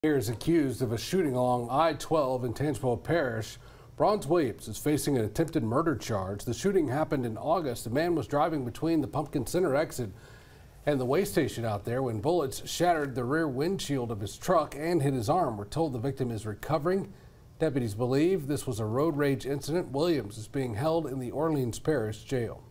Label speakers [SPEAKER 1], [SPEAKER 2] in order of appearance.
[SPEAKER 1] He is accused of a shooting along I-12 in Tangipahoa Parish. Bronze Williams is facing an attempted murder charge. The shooting happened in August. The man was driving between the Pumpkin Center exit and the way station out there when bullets shattered the rear windshield of his truck and hit his arm. We're told the victim is recovering. Deputies believe this was a road rage incident. Williams is being held in the Orleans Parish Jail.